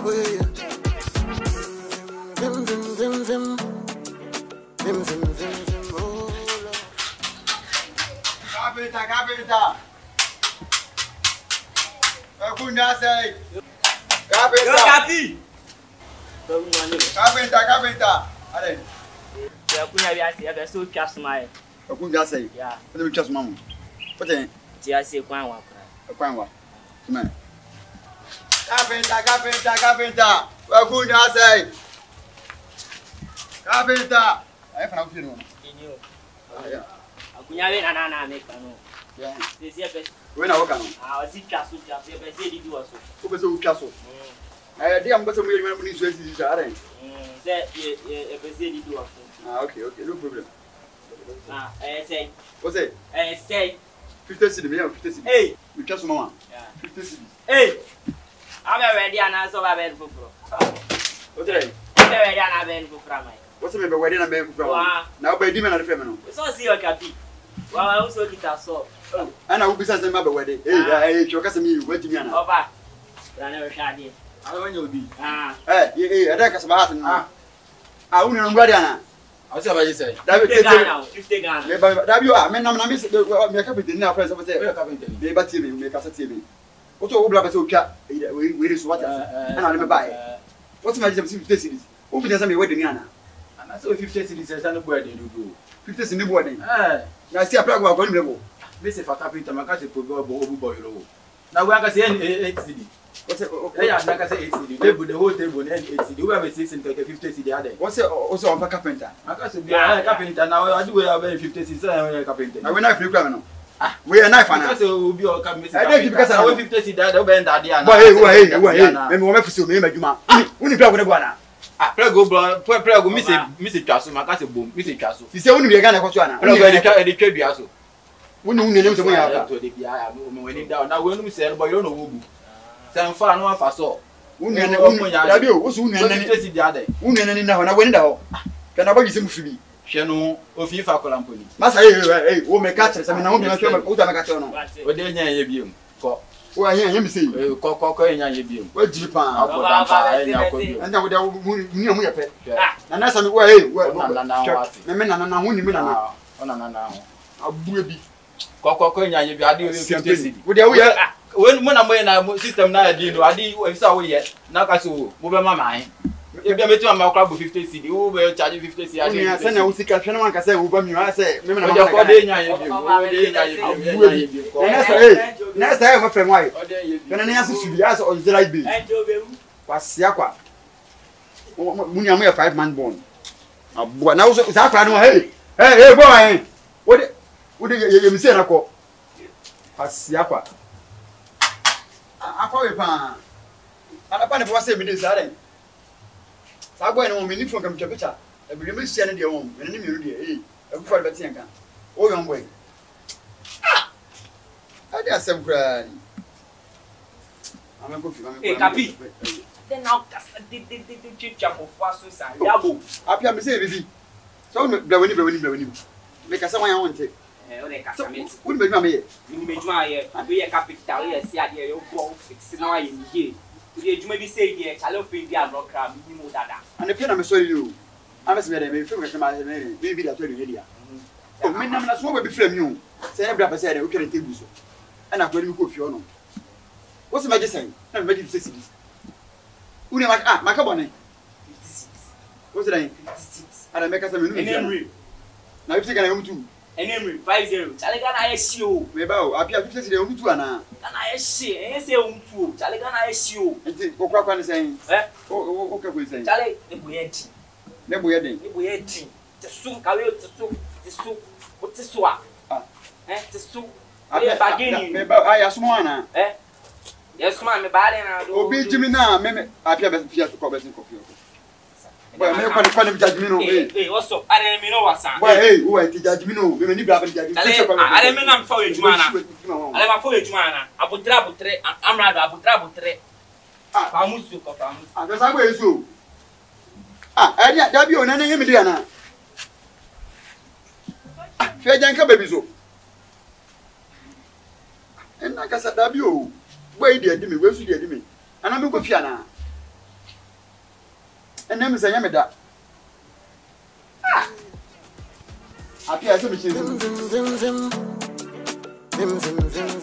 Carpenter. Kunya say. Carpenter. Carpenter. Ale. Ya kunya bi ase, ya so twa smile. Kunya say. Ya. What twa soma mo? What ti ase kwan wa kra. Kwan wa. Come. Carpenter. Kunya say. Carpenter. Ai fa na ku no. Inyo. Ya. Kunya we na make no. Yeah. This year best. We na wo kan. Ah, si twa so ye best e di so. Ko be so twa so. Dia am go so mo yiri mo ni so esi so are. Say ye best e di so. Ah, okay, no problem. Ah, say. What's it? Say 50 cedi, me 50 cedi. Hey, we trust mama. Yeah. 50 cedi. Hey. I'm ready and so ba ben fufro. What's it? I'm ready and ben fufra mai. What's it me be wedding and be fufra? Now be di me na the family no. So see your capi. Wa wa so kita so. Ana wo bisa say me be wedding. Hey, choka say me wait me ana. Oba. Ya na shadi. I want you be. Eh, ada ka sabahat no. Unu no ngwadi ana. I say about you say. David 50 Ghana. Me ba David me nam na me carpenter na friend say we carpenter. Me ba tie me ka say tie me. What you bla say otwa we so what ana me buy. What's my 50 cedis? Who be say me wedding ana? Ana say 50 cedis say no boy dey do. 50 cedis ni boy dey. Na see apra go ni me. Me say for carpenter maka say probe obu boy ro. Na we aka say 8 cedis. What's it? Yeah, like I say 8 cedis. Table the whole table and 8 cedis. We have 6 and 50 cedis are there. What's it also on carpenter? Maka say carpenter now I do we have 50 cedis say carpenter. Na we na free crime no. We are knife ana. Because we be all carpenter. I don't because I 50 cedis that we bend that there. Hey. Me fuso me madwuma. Uni plug go na. Plug me say twaso maka say bom. Me say twaso. Si say uni be Ghana kwaso ana. Plug e twa dua so. Uni nem so mo ya. To dey bia me weni down. Na we no me say but you don't know wo bu. Say fa no afa so. Uni Dabi o so uni nani 50 cedis are there. Uni nani na ho na weni da ho. Kana ba gise mu fibi. Hwe no ofi fa kola mponi. Masa hey wo me ka kire say me na wo me na hwe o ta me ka kire no. O de nya ye biem. Ko. Wo anya me say. Ko nya ye biem. Wa jiri pa. Akoda pa nya ko biem. Anya wo da mu ye pe. Na na sa me wo hey wo. Me na ho ni me na. Ona na ho. Abu bi. Ko nya ye bi ade 50 cedis. Wo de wo ye when mo na mo na system na dey no ade we say wo ye na ka so mo be mama hin e be metu ma kwa 50 cedis wo be charge 50 cedis ade ya say na wo sika hwe na man ka say wo ba mi wa say me na ma ko de nya ye bi wo de nya ye bi na say mo frem why kana na yaso subi as on zero base kwasia kwa munya mo ye 5 man born abua na wo sa kwa no hey boy wo de ye mi say na ko kwasia kwa akwa we pa ana pa ne bo say me dey sare sa boy no me ni phone kam picture e bi me sia ne dey won me ni me ru dey e bu fa be tie kan o yon boy ade asem kra ni ama ko fi Kapi then now the chicha for faso sa yabo apia me say bibi so me bla wani me ka sa wan ya won te o de ka sa me woni be djuma me ye ni be djuma ye abi ye capital ye si ade ye bo fix na ye ni ye the djuma bi say ye chalo fe bi agro kra mi mo dada ane pia na me so you ama se me dey me fi me ka ma me video to dey dia o me na na so we be frame you say e bra pa say dey o kere table so ana ko ni ko fi ono o se ma je say na me be 56 uni ma ka bone 56 o se dey 56 ana me ka say me nu Henry na bi se kana yum tu Henry 50 chale Ghana ye sio me ba o apia 56 dey yum tu ana Ghana ye sie e se umtu chale Ghana ye sio enti ko kwa ni say o ka ko say chale e boye ti ne boye den e boye ti te su ka we te su o te su a te su apia bagini me ba aya sumo ana yes man me ba de na do obi jimi na me apia be fia ko be sin ko fi boy me kwa ni judge me no what's up are me no wasa boy hey who ti judge me no me ni bra ba judge me are me na mfa we juma na ale ma fa we juma na abutre amrado abutre famusu ko famusu do sa gbe eso e dia da bi o na na yemi dia na fe jan ka baby so en na ka sa da bi o boy dia di me we su dia di me ana me ko fia na And then say me that. Appear so much.